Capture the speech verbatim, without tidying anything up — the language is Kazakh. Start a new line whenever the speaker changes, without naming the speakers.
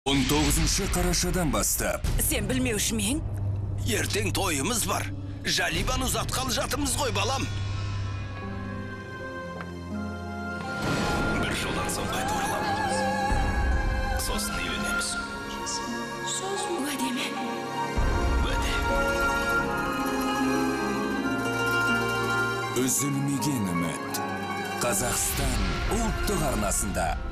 он тогузунчу карашадан бастап.
Сен білмеушімең?
Ертең тойымыз бар. Жалибаны ұзатқалы жатырмыз ғой, балам.
Бір жылдан соң қайта оралам. Сосын үйленеміз.
Сөз уәде ме?
Уәде.
Үзілмеген үміт. Қазақстан ұлттық арнасында.